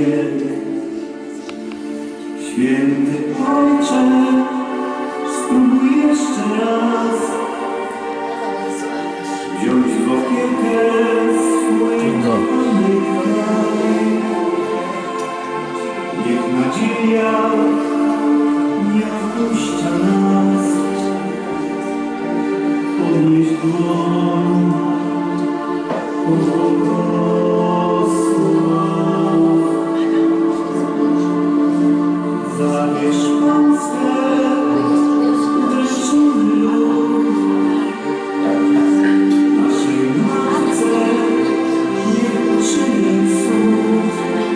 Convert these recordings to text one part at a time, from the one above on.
Święty Ojcze, spróbuj jeszcze raz wziąć w opiekę swój kochany kraj. Niech nadzieja nie opuszcza nas. Podnieś dłoń, zabierz Polskę, dreszczyny lud. Naszej matce niech uczyni cud.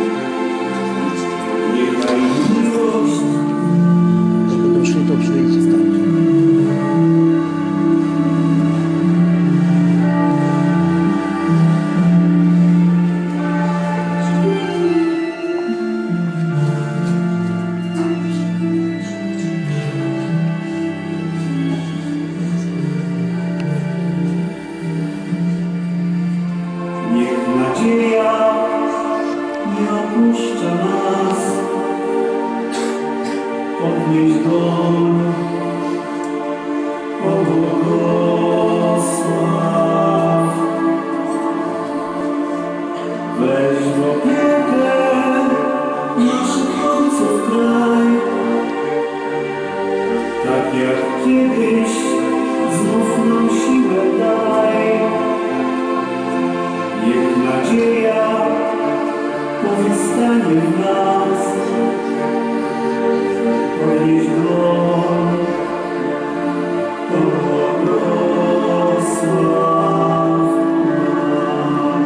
Niechaj miłość. Jak będą szli, to przyjdźcie stąd. Niech nadzieja nie opuszcza nas. Podnieś dłoń, pobłogosław. Weź w opiekę naszych ojców kraj. Tak jak kiedyś znów nam siłę daj. Niech nadzieja powstanie w nas. Podnieś dłoń, pobłogosław nam.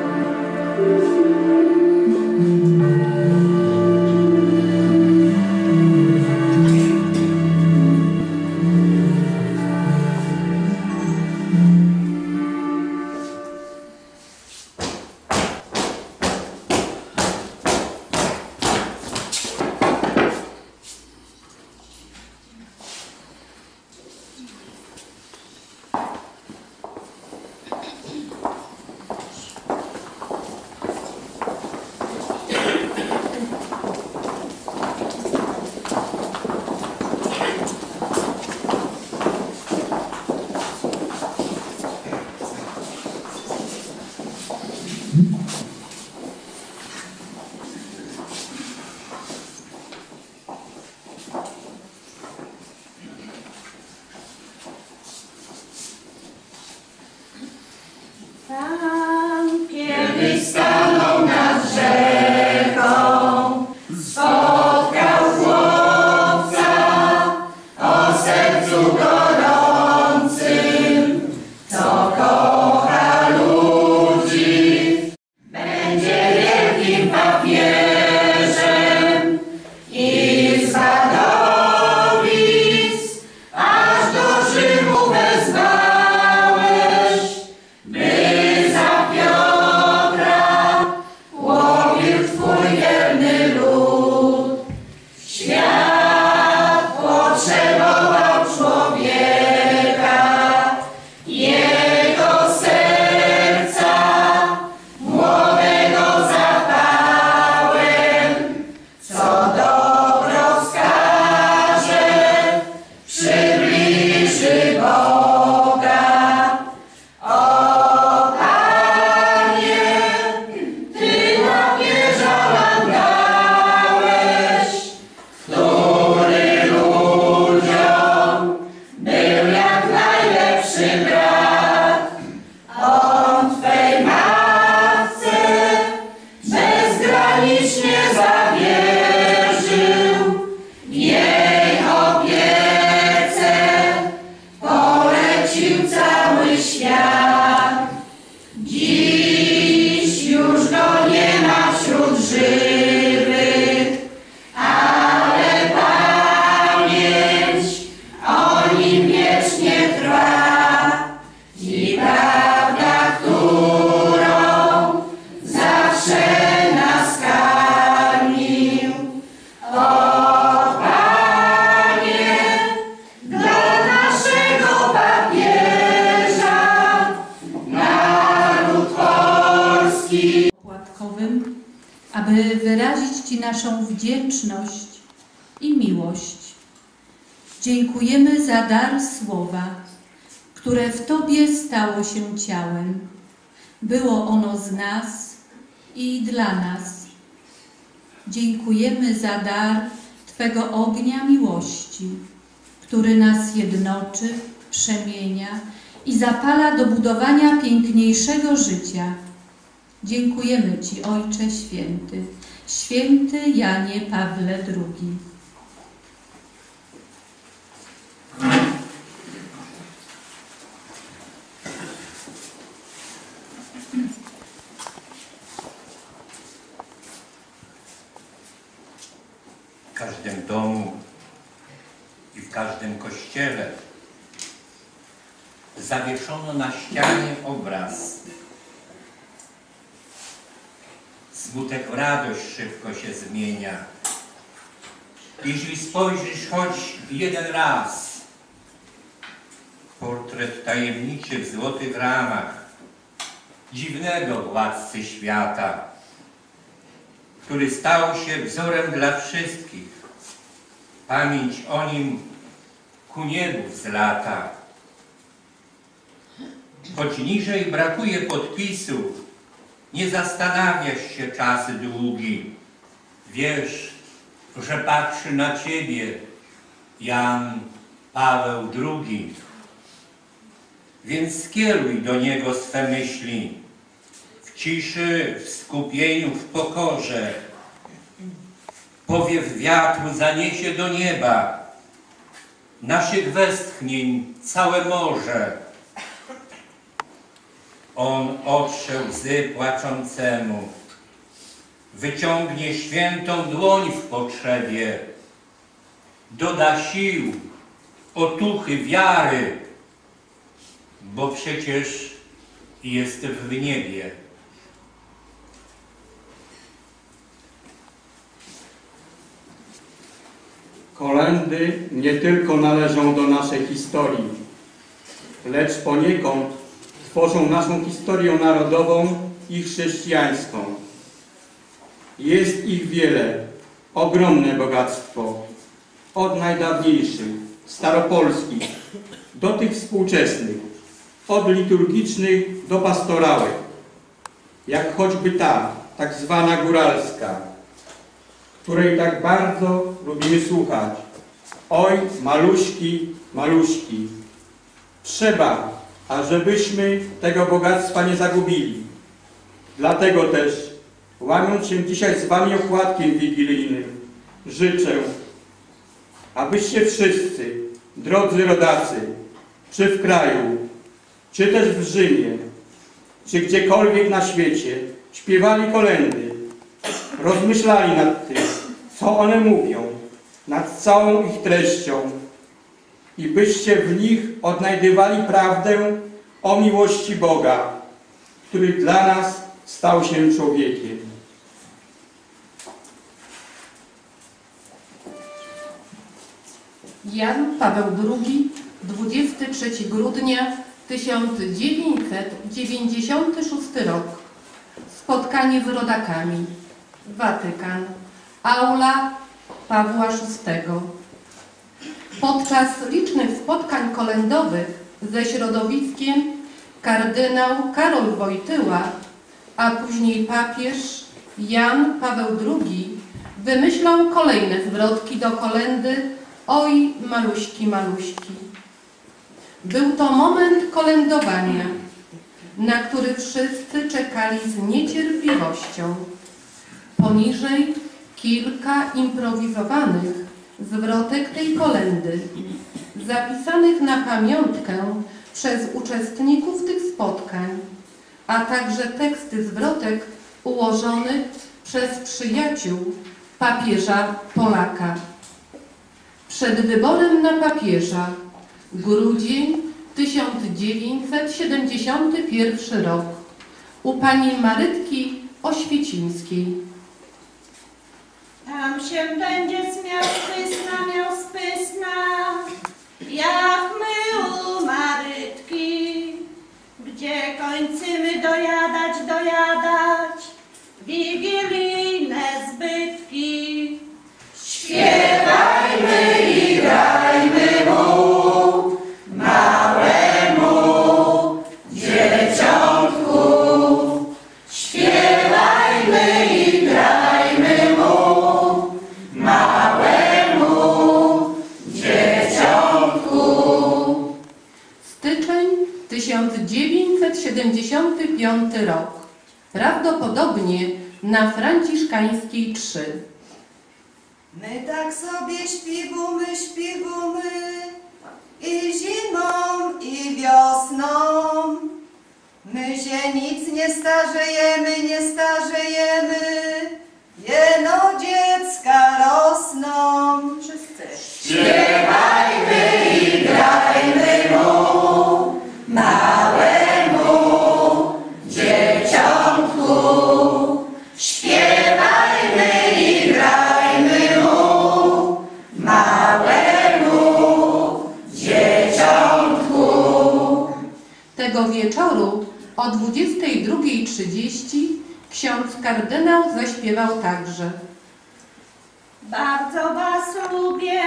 Tam kiedyś stanął nad rzeką, spotkał chłopca o sercu gorącym, co kocha ludzi. Będzie wielkim papieżem i zbadowic, aż do Rzymu wezwałeś, by za Piotra łowił twój wierny lud. Świat potrzebował człowieka, jego serca młodego zapałem, co dobro wskaże, przybliży Boga. O Panie, Ty papieża nam dałeś, który ludziom był jak najlepszy brat. On Twej matce bezgranicznie zawierzył, w jej opiece polecił cały świat. Dziś już go nie ma wśród żywych, ale pamięć o nim wiecznie trwa. I prawda, którą zawsze nas karmił, aby wyrazić Ci naszą wdzięczność i miłość. Dziękujemy za dar słowa, które w Tobie stało się ciałem. Było ono z nas i dla nas. Dziękujemy za dar Twego ognia miłości, który nas jednoczy, przemienia i zapala do budowania piękniejszego życia. Dziękujemy Ci, Ojcze Święty, Święty Janie Pawle II. W każdym domu i w każdym kościele zawieszono na ścianie obraz. Smutek w radość szybko się zmienia. Jeśli spojrzysz choć jeden raz, portret tajemniczy w złotych ramach dziwnego władcy świata, który stał się wzorem dla wszystkich. Pamięć o nim ku niebu wzlata. Choć niżej brakuje podpisu, nie zastanawiasz się czas długi. Wiesz, że patrzy na Ciebie Jan Paweł II. Więc skieruj do niego swe myśli w ciszy, w skupieniu, w pokorze. Powiew wiatru zaniesie do nieba naszych westchnień całe morze. On otrze łzy płaczącemu, wyciągnie świętą dłoń w potrzebie, doda sił, otuchy, wiary, bo przecież jest w niebie. Kolędy nie tylko należą do naszej historii, lecz poniekąd tworzą naszą historię narodową i chrześcijańską. Jest ich wiele, ogromne bogactwo, od najdawniejszych, staropolskich, do tych współczesnych, od liturgicznych do pastorałek, jak choćby ta, tak zwana góralska, której tak bardzo lubimy słuchać. Oj, maluśki, maluśki, trzeba, ażebyśmy tego bogactwa nie zagubili. Dlatego też, łamiąc się dzisiaj z Wami okładkiem wigilijnym, życzę, abyście wszyscy, drodzy rodacy, czy w kraju, czy też w Rzymie, czy gdziekolwiek na świecie, śpiewali kolędy, rozmyślali nad tym, co one mówią, nad całą ich treścią i byście w nich odnajdywali prawdę o miłości Boga, który dla nas stał się człowiekiem. Jan Paweł II, 23 grudnia 1996 rok. Spotkanie z rodakami. Watykan. Aula Pawła VI. Podczas licznych spotkań kolędowych ze środowiskiem kardynał Karol Wojtyła, a później papież Jan Paweł II wymyślał kolejne zwrotki do kolendy Oj, maluśki, maluśki. Był to moment kolędowania, na który wszyscy czekali z niecierpliwością. Poniżej kilka improwizowanych zwrotek tej kolendy, zapisanych na pamiątkę przez uczestników tych spotkań, a także teksty zwrotek ułożonych przez przyjaciół papieża Polaka. Przed wyborem na papieża, grudzień 1971 rok, u pani Marytki Oświecińskiej. Tam się będzie miał spysna, jak my u Marytki, gdzie kończymy dojadać wigilijne prawdopodobnie na Franciszkańskiej 3. My tak sobie śpiewamy i zimą, i wiosną. My się nic nie starzejemy, jeno dziecka rosną. Wszyscy. Śpiewajmy i grajmy mu, małemu dzieciątku. Śpiewajmy i grajmy mu, małemu dzieciątku. Tego wieczoru o 22:30 ksiądz kardynał zaśpiewał także. Bardzo was lubię,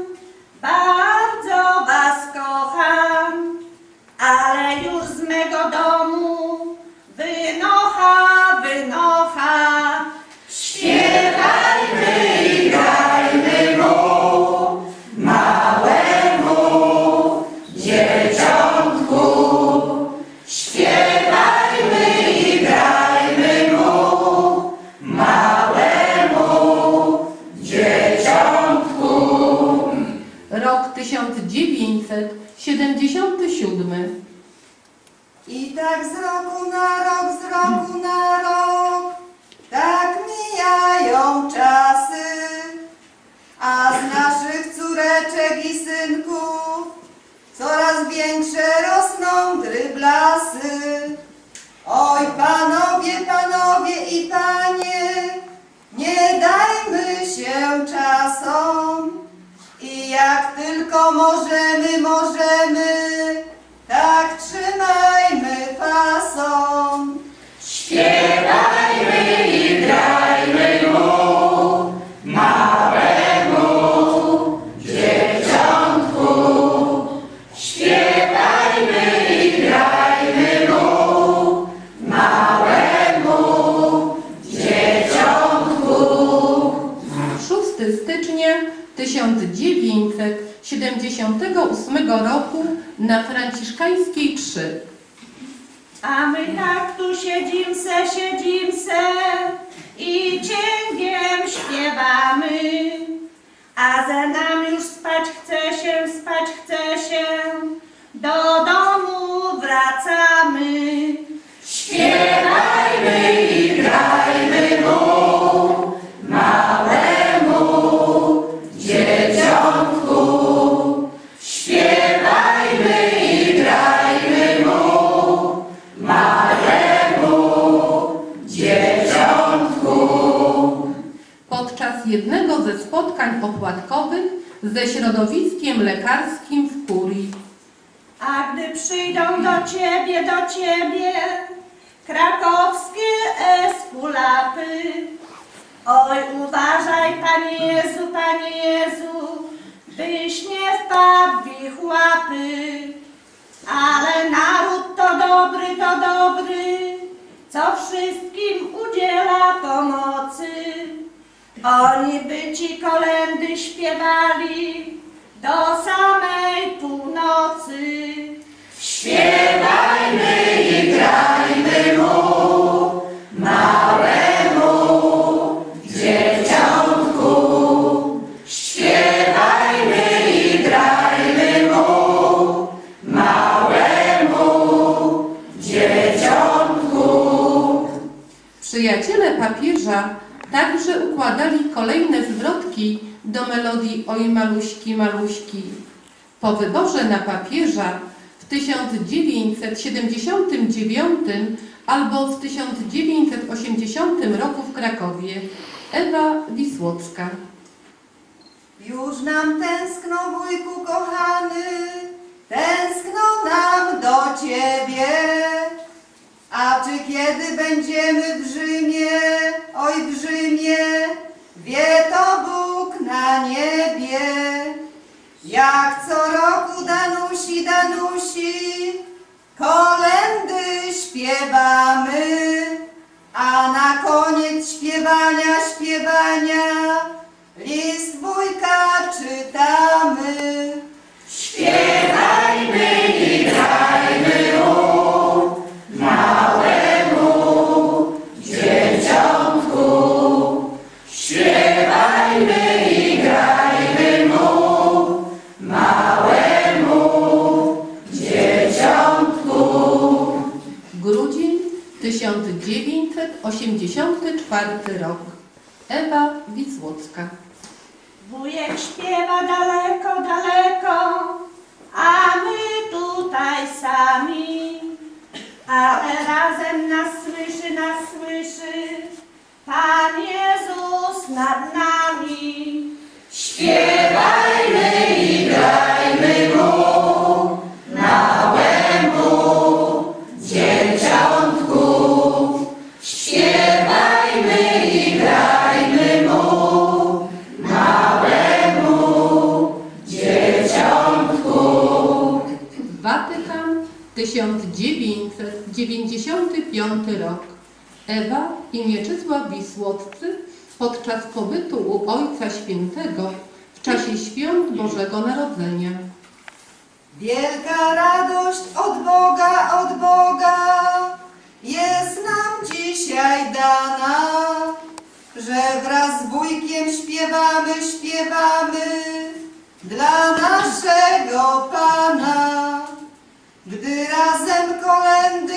bardzo was kocham, ale już z mego domu wynocha. Śpiewajmy i grajmy mu, małemu dzieciątku. Śpiewajmy i grajmy mu, małemu dzieciątku. Rok 1977. I tak z roku na rok, tak mijają czasy, a z naszych córeczek i synków coraz większe rosną dryblasy. Oj, panowie i panie, nie dajmy się czasom i jak tylko możemy, tak trzymajmy fason. Śpiewajmy i grajmy mu, małemu dzieciątku. Śpiewajmy i grajmy mu, małemu dzieciątku. 6 stycznia 1978 roku na Franciszkańskiej 3. A my tak tu siedzim se i cięgiem śpiewamy, a ze nam już spać chce się, do domu wracamy. Śpiewajmy i grajmy mu, małemu dzieciątku. Śpiewajmy i grajmy mu, małemu dzieciątku. Podczas jednego ze spotkań opłatkowych ze środowiskiem lekarskim w Kurii. A gdy przyjdą do ciebie krakowskie eskulapy, oj uważaj, Panie Jezu, byś nie wpadł w ich łapy. Ale naród to dobry, co wszystkim udziela pomocy. Oni by ci kolędy śpiewali do samej północy. Śpiewajmy i grajmy mu, małemu dzieciątku. Śpiewajmy i grajmy mu, małemu dzieciątku. Przyjaciele papieża także układali kolejne zwrotki do melodii Oj maluśki, maluśki. Po wyborze na papieża w 1979 albo w 1980 roku w Krakowie Ewa Wisłocka. Już nam tęskno, wujku kochany, tęskno nam do ciebie. A czy kiedy będziemy w Rzymie, oj w Rzymie, wie to Bóg na niebie. Jak co roku Danusi, kolędy śpiewamy, a na koniec śpiewania, list wujka czytamy. Śpiewajmy i grajmy mu, małemu 4. rok. Ewa Wisłocka. Wujek śpiewa daleko, daleko, a my tutaj sami. Ale razem nas słyszy Pan Jezus nad nami. Śpiewajmy i grajmy Mu, małemu dzieciątku. Śpiewajmy i grajmy Mu, małemu dzieciątku. Watykan, 1995 rok. Ewa i Mieczysław Wisłoccy podczas pobytu u Ojca Świętego w czasie świąt Bożego Narodzenia. Wielka radość od Boga jest nam dzisiaj dana, że wraz z wujkiem śpiewamy dla naszego Pana. Gdy razem kolendy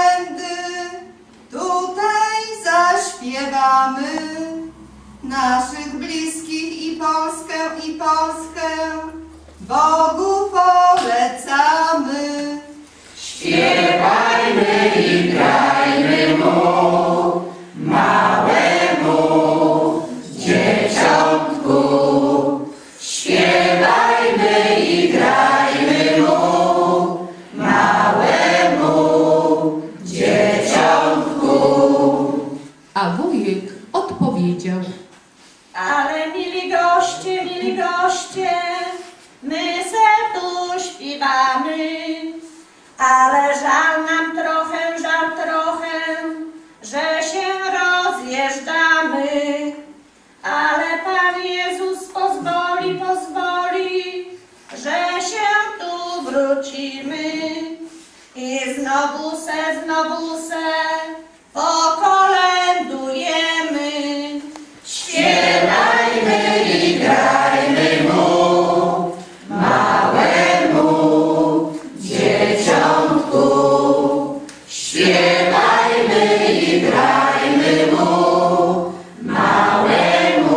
tutaj zaśpiewamy, naszych bliskich i Polskę Bogu polecamy. Śpiewajmy i grajmy Mu, małemu dzieciątku. Śpiewajmy i grajmy Mu, małemu dzieciątku. A wujek odpowiedział: Ale mili goście, my se tu śpiewamy, ale żal nam trochę, że się rozjeżdżamy. Ale Pan Jezus pozwoli, że się tu wrócimy i znowu se pokolędujemy. Śpiewajmy i grajmy Mu, małemu dzieciątku. Śpiewajmy i grajmy Mu, małemu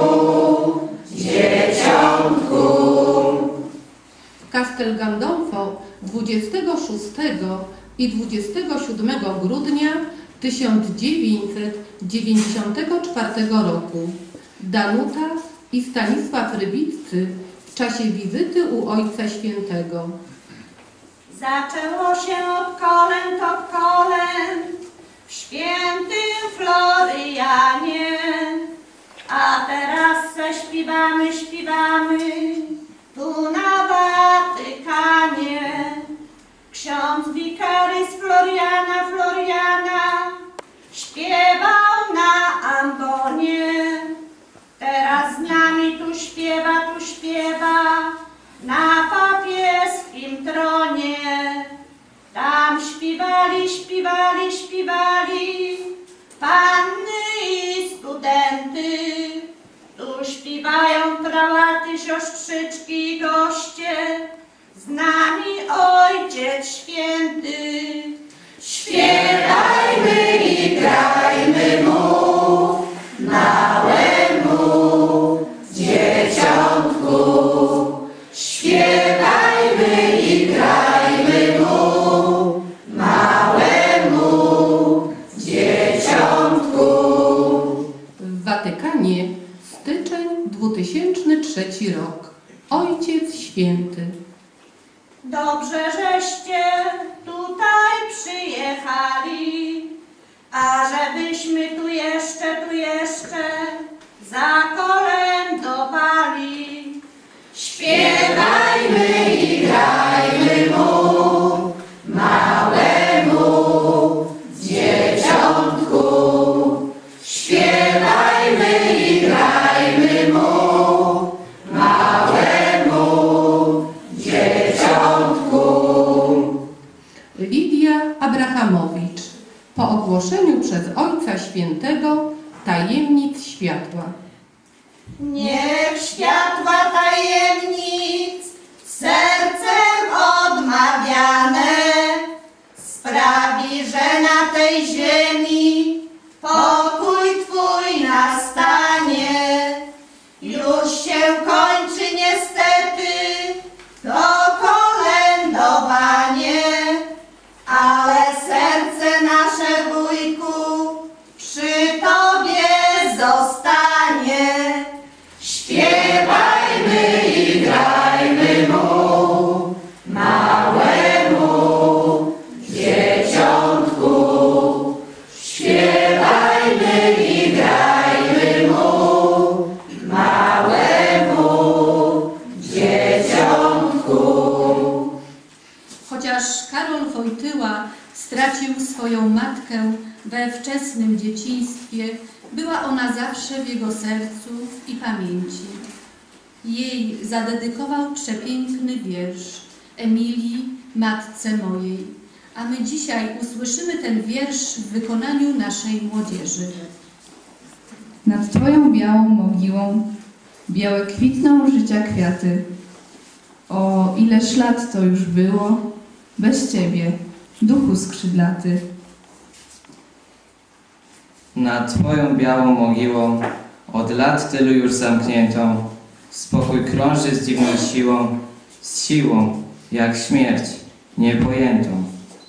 dzieciątku. W Castel Gandolfo 26 i 27 grudnia 1994 roku Danuta i Stanisław Rybiccy w czasie wizyty u Ojca Świętego. Zaczęło się od kolęd w świętym Florianie, a teraz se śpiewamy tu na Watykanie. Ksiądz wikary z Floriana śpiewał na ambonie. Teraz z nami tu śpiewa na papieskim tronie. Tam śpiewali panny i studenty. Tu śpiewają prałaty, siostrzyczki i goście. Z nami Ojciec Święty. Śpiewajmy i grajmy Mu, małemu dzieciątku. Śpiewajmy i grajmy Mu, małemu dzieciątku. W Watykanie styczeń 2003 rok. Ojciec Święty. Dobrze, żeście tutaj przyjechali, a żebyśmy tu jeszcze zakolędowali. Śpiewajmy i grajmy Mu, małemu dzieciątku. Śpiewajmy i grajmy Mu, małemu dzieciątku. Lidia Abrahamowicz po ogłoszeniu przez Ojca Świętego tajemnic światła. Niech światła tajemnic sercem odmawiane sprawi, że na tej ziemi pokój Twój swoją matkę we wczesnym dzieciństwie, była ona zawsze w jego sercu i pamięci. Jej zadedykował przepiękny wiersz Emilii, matce mojej, a my dzisiaj usłyszymy ten wiersz w wykonaniu naszej młodzieży. Nad Twoją białą mogiłą białe kwitną życia kwiaty. O, ileż lat to już było bez Ciebie, duchu skrzydlaty. Nad Twoją białą mogiłą, od lat tylu już zamkniętą, spokój krąży z dziwną z siłą, jak śmierć, niepojętą.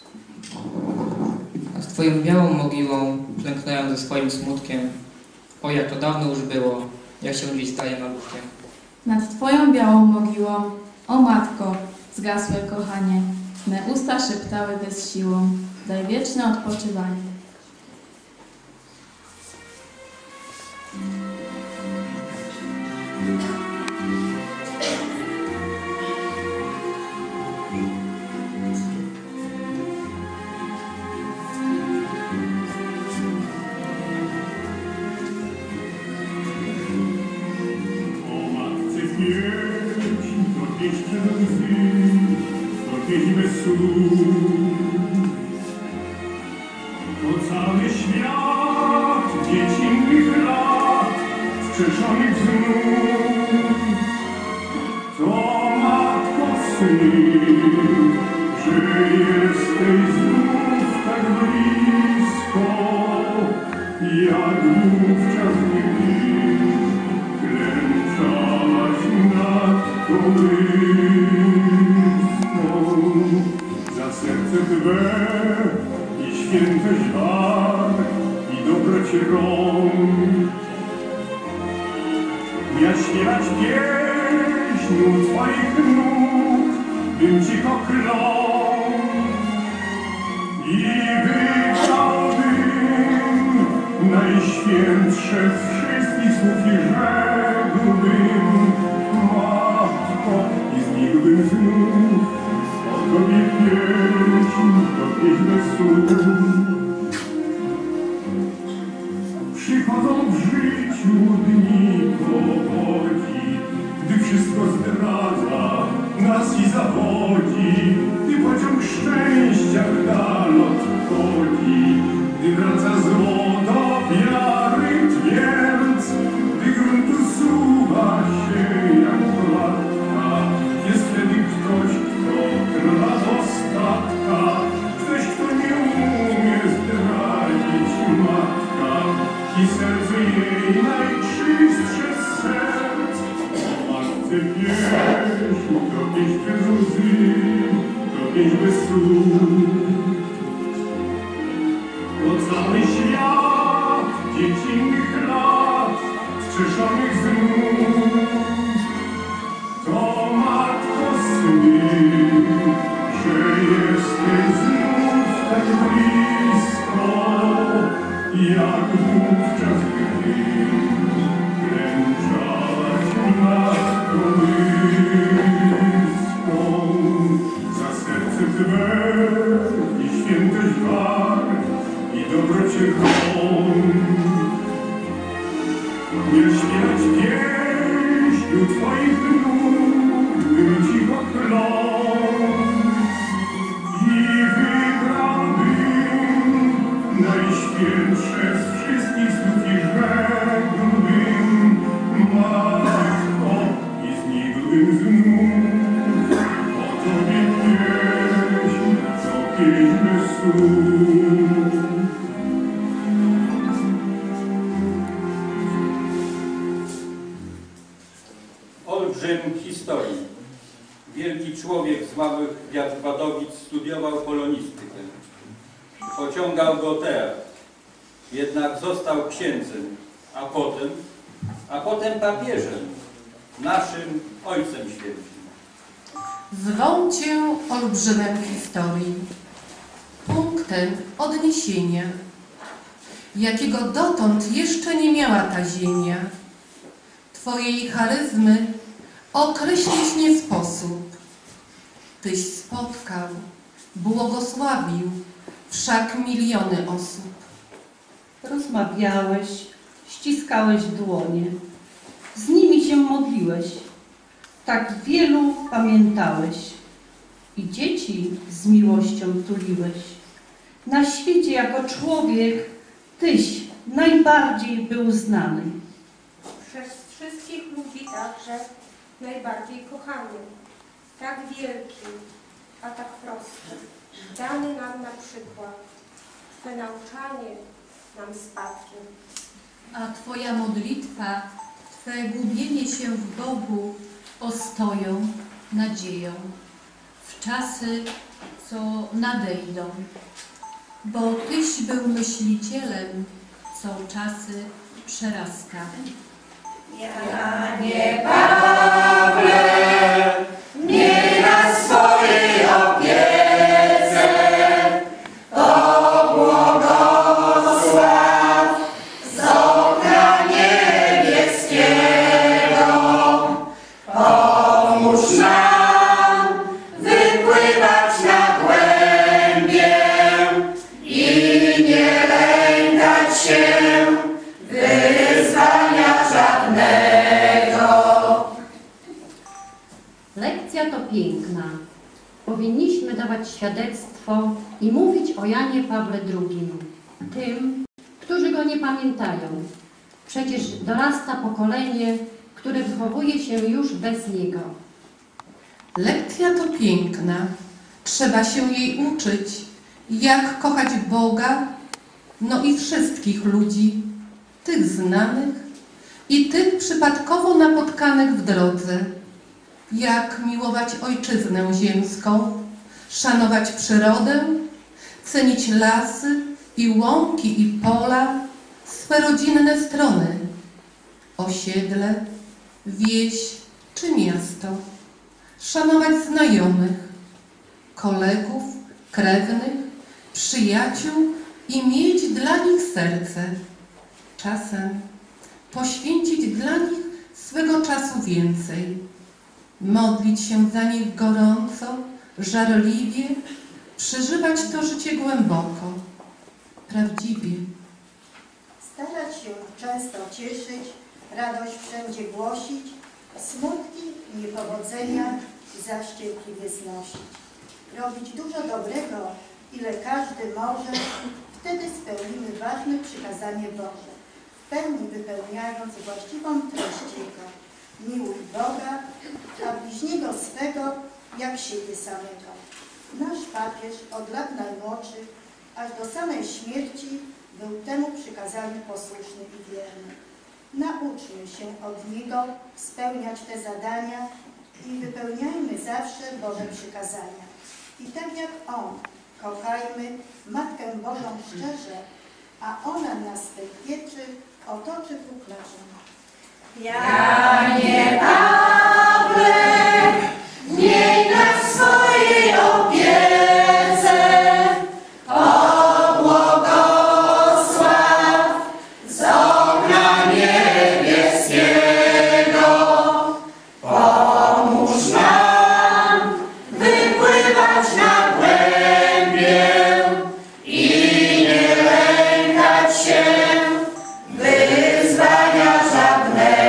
Nad Twoją białą mogiłą klęknąłem ze swoim smutkiem. O, jak to dawno już było, jak się dziś staje maluszkiem. Nad Twoją białą mogiłą, o matko, zgasłe kochanie, me usta szeptały bez siłą, daj wieczne odpoczywanie. To cały świat dziecinnych lat, wskrzeszonych znów. To matko sny, że jesteś znów tak blisko, jak wówczas gdy klęczałaś nad kołyską. Za serce Twe i świętość war i dobroć rąk. Ja śpiewać pieśń u Twoich nóg, bym cicho klął i wybrałbym najświętsze z wszystkich słów i rzekłbym, Matko, i znikłbym znów o Tobie pieśń, to pieśń bez słów. Przychodzą w życiu dni powodzi, gdy wszystko zdradza nas i zawodzi, gdy pociąg szczęścia w dal odchodzi, gdy wraca złoto wiary twierdz, gdy grunt usuwa się jak klatka. Jest wtedy ktoś, kto trwa do ostatka, ktoś, kto nie umie zdradzić matka i serce jej najczystsze z serc. O matce pieśń, to pieśń bez łzy, to pieśń bez słów. To cały świat dziecinnych lat, wskrzeszonych znów. To matko sny, że jesteś znów tak blisko, jak wówczas gdy klęczałaś nad kołyską. Za serce Twe i świętość war i dobroć rąk. Nie śpiewać pieśń u Twoich nóg, bym cicho klął i wybrałbym najświętsze z wszystkich słów i rzekłbym, Matko, i znikłbym znów o Tobie pieśń, to pieśń bez słów. Olbrzym historii. Wielki człowiek z małych Wadowic studiował polonistykę. Pociągał go teatr. Jednak został księdzem, a potem papieżem, naszym Ojcem Świętym. Zwą Cię olbrzymem historii, punktem odniesienia, jakiego dotąd jeszcze nie miała ta ziemia. Twojej charyzmy określić nie sposób. Tyś spotkał, błogosławił wszak miliony osób. Rozmawiałeś, ściskałeś dłonie, z nimi się modliłeś, tak wielu pamiętałeś i dzieci z miłością tuliłeś. Na świecie jako człowiek Tyś najbardziej był znany. Przez wszystkich ludzi także najbardziej kochany, tak wielki, a tak prosty, dany nam na przykład, Twe nauczanie nam spadkiem. A Twoja modlitwa, Twe gubienie się w Bogu ostoją nadzieją w czasy, co nadejdą. Bo Tyś był myślicielem, co czasy przeraska. Janie Pawle, miej na swojej opiece, o błogosław z okna niebieskiego. Pomóż nam wypływać na głębię i nie lękać się wyzwania żadnego. Lekcja to piękna. Powinniśmy dawać świadectwo i mówić o Janie Pawle II, tym, którzy go nie pamiętają. Przecież dorasta pokolenie, które wychowuje się już bez niego. Lekcja to piękna. Trzeba się jej uczyć, jak kochać Boga, no i wszystkich ludzi, tych znanych i tych przypadkowo napotkanych w drodze. Jak miłować ojczyznę ziemską, szanować przyrodę, cenić lasy i łąki i pola, swe rodzinne strony, osiedle, wieś czy miasto, szanować znajomych, kolegów, krewnych, przyjaciół i mieć dla nich serce. Czasem poświęcić dla nich swego czasu więcej. Modlić się za nich gorąco, żarliwie, przeżywać to życie głęboko, prawdziwie. Starać się często cieszyć, radość wszędzie głosić, smutki i niepowodzenia zaś cierpliwie znosić. Robić dużo dobrego, ile każdy może, wtedy spełnimy ważne przykazanie Boże, w pełni wypełniając właściwą treść Jego. Miłuj Boga, a bliźniego swego jak siebie samego. Nasz papież od lat najmłodszych, aż do samej śmierci, był temu przykazaniu posłuszny i wierny. Nauczmy się od niego spełniać te zadania i wypełniajmy zawsze Boże przykazania. I tak jak On, kochajmy Matkę Bożą szczerze, a ona nas tej pieczy otoczy kuklarzem. Janie Pawle, miej na swojej opiece, o błogosław z okna niebieskiego. Pomóż nam wypływać na głębię i nie lękać się wyzwania żadnego.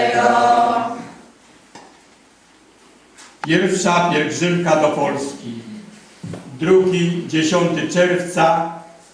Pierwsza pielgrzymka do Polski. 2-10 czerwca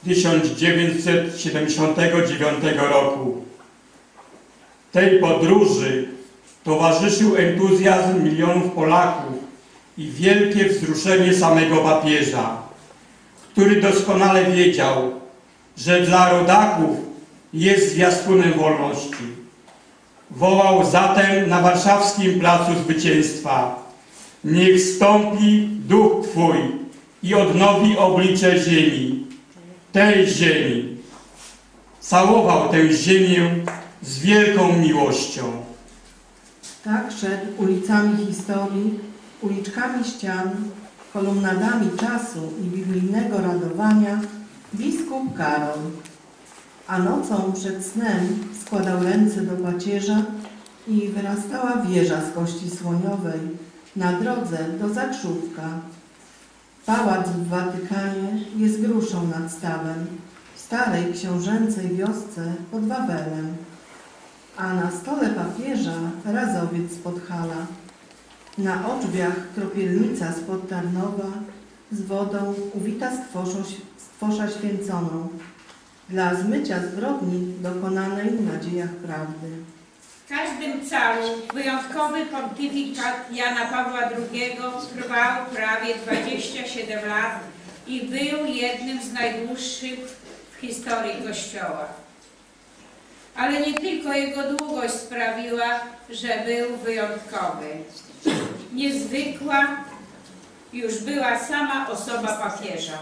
1979 roku. Tej podróży towarzyszył entuzjazm milionów Polaków i wielkie wzruszenie samego papieża, który doskonale wiedział, że dla rodaków jest zwiastunem wolności. Wołał zatem na warszawskim Placu Zwycięstwa: niech wstąpi Duch Twój i odnowi oblicze ziemi, tej ziemi. Całował tę ziemię z wielką miłością. Tak szedł ulicami historii, uliczkami ścian, kolumnadami czasu i biblijnego radowania biskup Karol. A nocą przed snem składał ręce do pacierza i wyrastała wieża z kości słoniowej na drodze do Zakrzówka. Pałac w Watykanie jest gruszą nad stawem, w starej książęcej wiosce pod Wawelem, a na stole papieża razowiec z Podhala. Na oczbiach kropielnica spod Tarnowa z wodą uwita stwosza święconą, dla zmycia zbrodni dokonanej w nadziejach prawdy. W każdym calu wyjątkowy pontyfikat Jana Pawła II trwał prawie 27 lat i był jednym z najdłuższych w historii Kościoła. Ale nie tylko jego długość sprawiła, że był wyjątkowy. Niezwykła już była sama osoba papieża.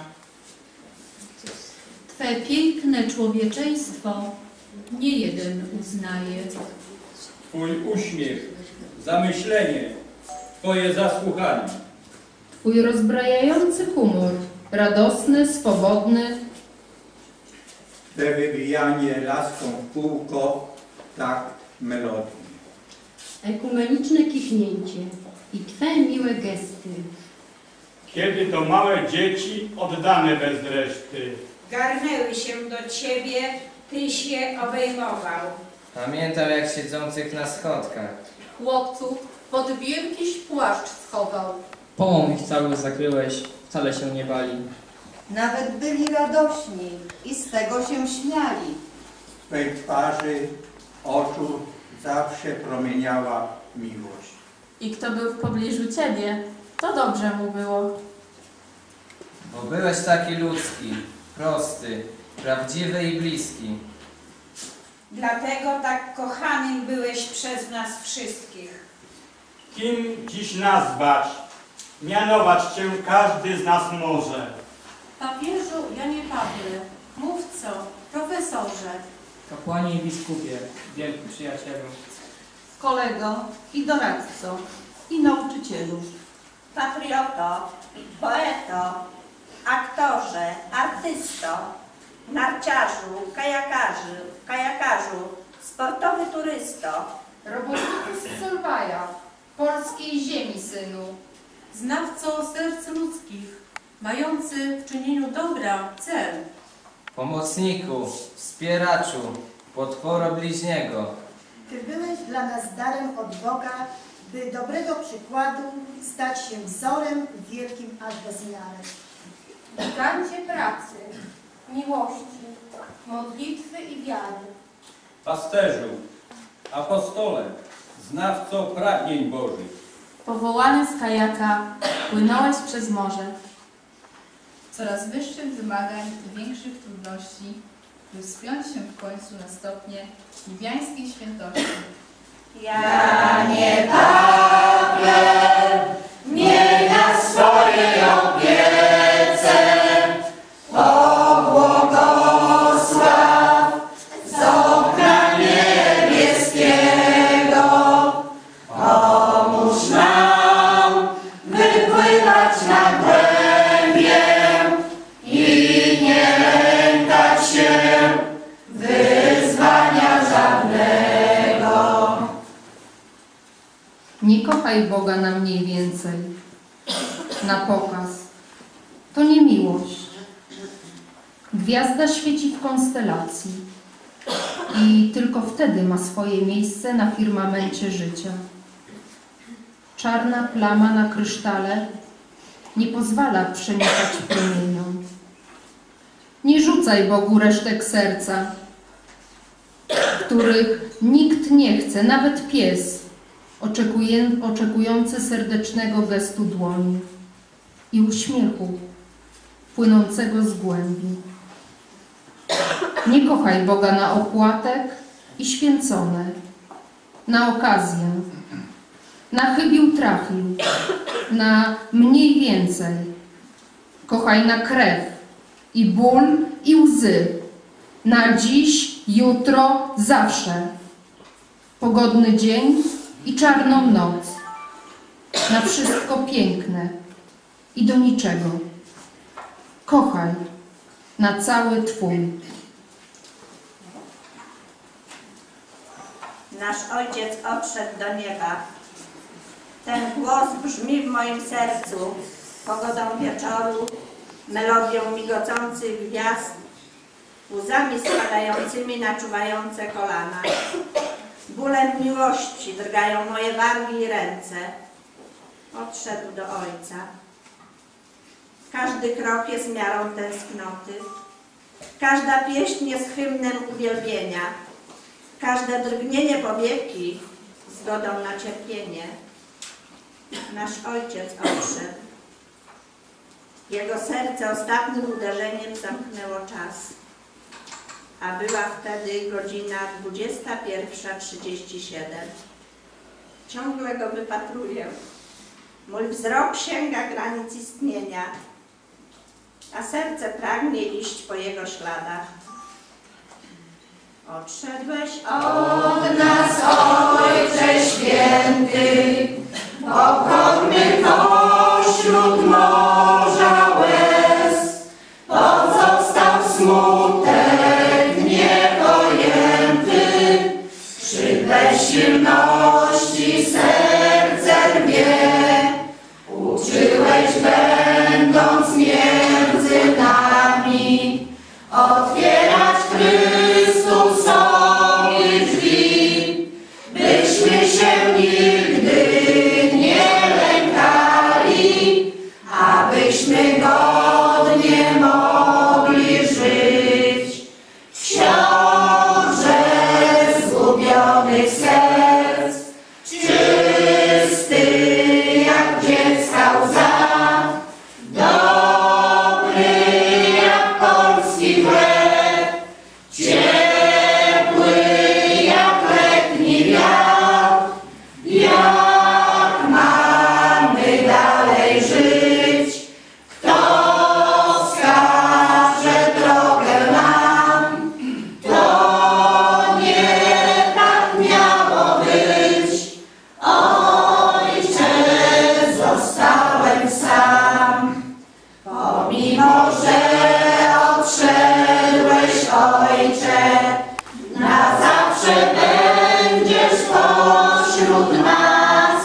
Twe piękne człowieczeństwo nie jeden uznaje. Twój uśmiech, zamyślenie, Twoje zasłuchanie. Twój rozbrajający humor, radosny, swobodny. Te wybijanie laską w kółko, takt melodii. Ekumeniczne kichnięcie i Twe miłe gesty. Kiedy to małe dzieci oddane bez reszty. Garnęły się do Ciebie, Tyś je obejmował. Pamiętam jak siedzących na schodkach. Chłopców pod wielki płaszcz schował. Połom ich cały zakryłeś, wcale się nie bali. Nawet byli radośni i z tego się śmiali. W Twej twarzy, oczu zawsze promieniała miłość. I kto był w pobliżu Ciebie, to dobrze mu było. Bo byłeś taki ludzki, prosty, prawdziwy i bliski. Dlatego tak kochanym byłeś przez nas wszystkich. Kim dziś nazwać? Mianować Cię każdy z nas może. Papieżu Janie Pawle, mówco, profesorze. Kapłanie i biskupie, wielki przyjacielu. Kolego i doradco i nauczycielu. Patrioto, poeto, aktorze, artysto, narciarzu, kajakarzu, sportowy turysto. Robotniku z Solwaja, polskiej ziemi synu. Znawco serc ludzkich, mający w czynieniu dobra cel. Pomocniku, wspieraczu, potworo bliźniego. Ty byłeś dla nas darem od Boga, by dobrego przykładu stać się wzorem w wielkim aż bezmiarę. Gigancie pracy, miłości, modlitwy i wiary. Pasterzu, apostole, znawco pragnień Bożych. Powołany z kajaka, płynąłeś przez morze. Coraz wyższych wymagań i większych trudności, by wspiąć się w końcu na stopnie niebiańskiej świętości. Janie Pawle, miej na swojej opiece, pobłogosław z okna niebieskiego, pomóż nam wypływać na głębię i nie lękać się wyzwania żadnego. Nie kochaj Boga na mniej więcej, na pokaz. To nie miłość. Gwiazda świeci w konstelacji i tylko wtedy ma swoje miejsce na firmamencie życia. Czarna plama na krysztale nie pozwala przenikać promieniom. Nie rzucaj Bogu resztek serca, których nikt nie chce, nawet pies, oczekujący serdecznego gestu dłoni i uśmiechu płynącego z głębi. Nie kochaj Boga na opłatek i święcone, na okazję, na chybił trafił, na mniej więcej. Kochaj na krew i ból i łzy, na dziś, jutro, zawsze. Pogodny dzień i czarną noc, na wszystko piękne i do niczego. Kochaj na cały Twój. Nasz Ojciec odszedł do nieba. Ten głos brzmi w moim sercu. pogodą wieczoru, melodią migocących gwiazd, łzami spadającymi na czuwające kolana. Bólem miłości drgają moje wargi i ręce. Odszedł do Ojca. Każdy krok jest miarą tęsknoty. Każda pieśń jest hymnem uwielbienia. Każde drgnienie powieki zgodą na cierpienie. Nasz Ojciec odszedł. Jego serce ostatnim uderzeniem zamknęło czas. A była wtedy godzina 21:37. Ciągle go wypatruję. Mój wzrok sięga granic istnienia, a serce pragnie iść po jego śladach. Odszedłeś od nas, Ojcze Święty, pokorny pośród morza łez. Pozostał smutek niepojęty, przy bezsilności serce rwie. Uczyłeś, będąc między nami, otwierać Chrystusowi drzwi, byśmy się nigdy nie lękali, abyśmy godnie mogli żyć. Książę zgubionych serc, czysty jak dziecka łza, dobry jak polski chleb, ciepły jak letni wiatr. Jak mamy dalej żyć? Kto wskaże drogę nam? To nie tak miało być. Ojcze, zostałem sam. Pomimo, że odszedłeś, Ojcze, na zawsze będziesz pośród nas.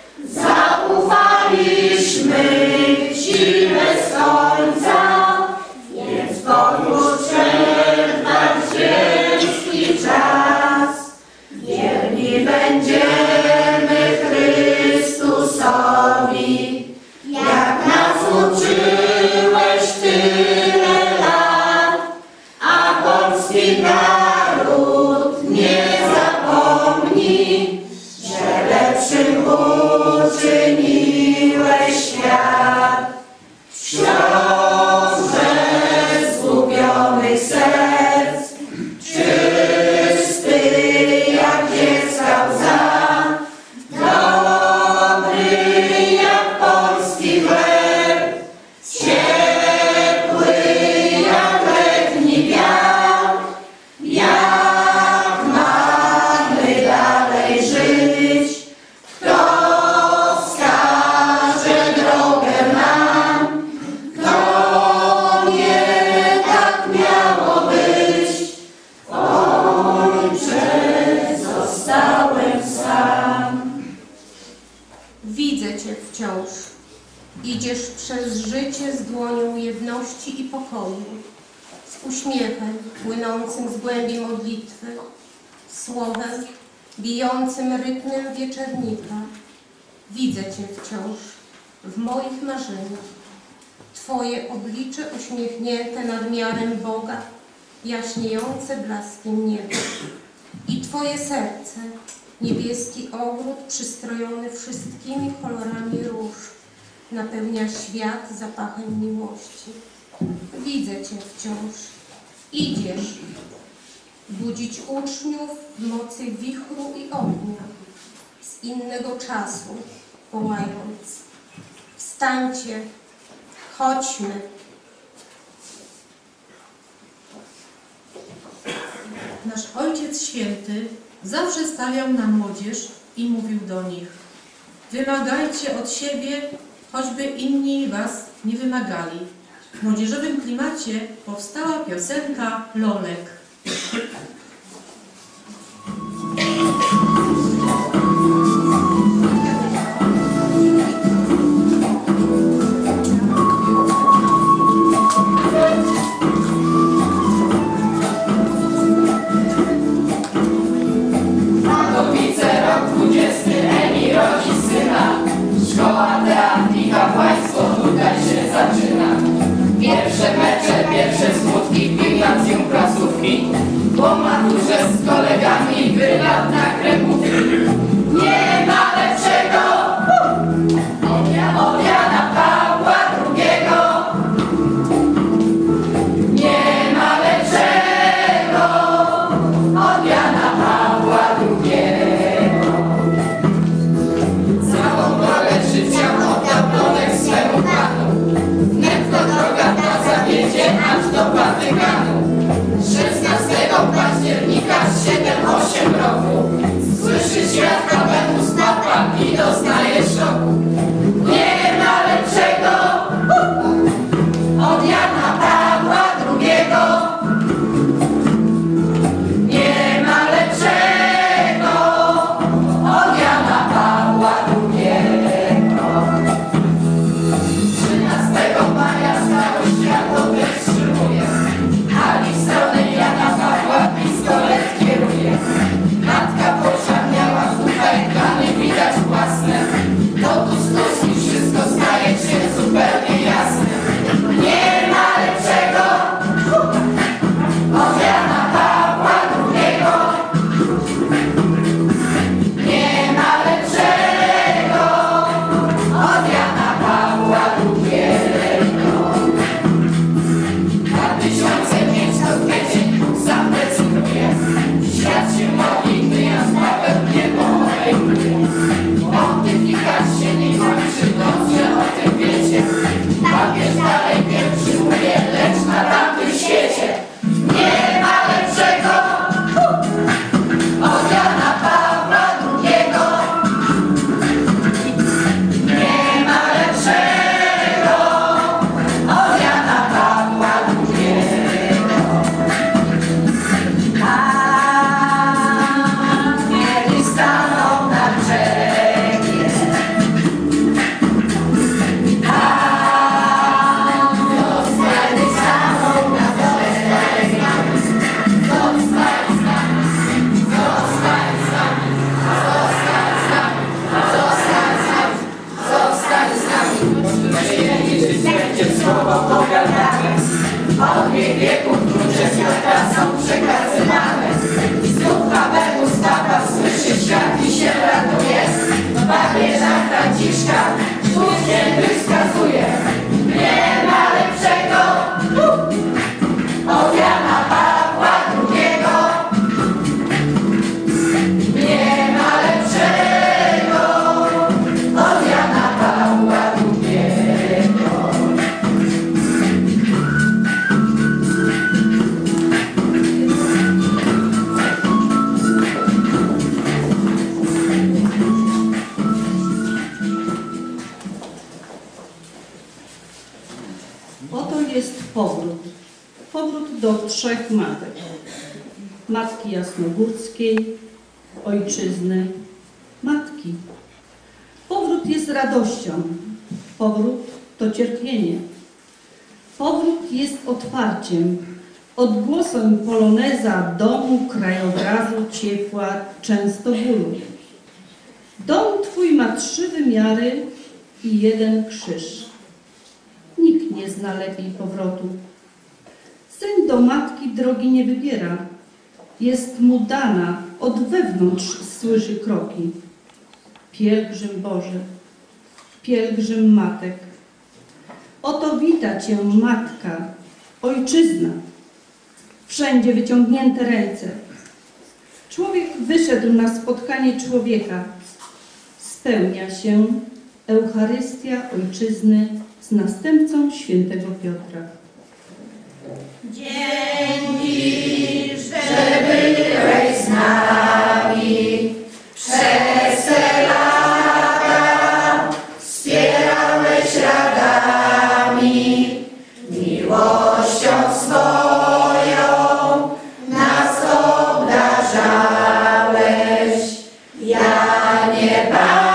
Zaufaliśmy Ci bez końca, więc podróż przerwać ziemski czas. Wierni będziemy Chrystusowi, jak nas uczyłeś tyle lat, a polski naród nie zapomni, że lepszym uczyniłeś świat. Książę zgubionych serc, czysty jak dziecka łza, dobry jak polski chleb, ciepły jak letni wiatr. Jak mamy dalej żyć? Kto wskaże drogę nam? To nie tak miało być. Ojcze, zostałem sam. Widzę Cię wciąż. Idziesz przez życie z dłonią jedności i pokoju, z uśmiechem płynącym z głębi modlitwy, słowem bijącym rytmem wieczernika. Widzę Cię wciąż w moich marzeniach. Twoje oblicze uśmiechnięte nadmiarem Boga, jaśniejące blaskiem nieba. I Twoje serce, niebieski ogród przystrojony wszystkimi kolorami róż, napełnia świat zapachem miłości. Widzę Cię wciąż. Idziesz budzić uczniów w mocy wichru i ognia, z innego czasu, wołając: wstańcie, chodźmy. Nasz Ojciec Święty zawsze stawiał na młodzież i mówił do nich: wymagajcie od siebie, choćby inni was nie wymagali. W młodzieżowym klimacie powstała piosenka Lolek. do 3 matek. Matki Jasnogórskiej, ojczyzny, matki. Powrót jest radością, powrót to cierpienie. Powrót jest otwarciem, odgłosem poloneza domu, krajobrazu, ciepła, często bólu. Dom twój ma 3 wymiary i 1 krzyż. Nikt nie zna lepiej powrotu. Syn do matki drogi nie wybiera. Jest mu dana, od wewnątrz słyszy kroki. Pielgrzym Boży, pielgrzym matek. Oto wita cię matka, ojczyzna. Wszędzie wyciągnięte ręce. Człowiek wyszedł na spotkanie człowieka. Spełnia się Eucharystia ojczyzny z następcą świętego Piotra. Dzięki, że byłeś z nami przez te lata, wspierałeś radami, miłością swoją nas obdarzałeś. Ja nie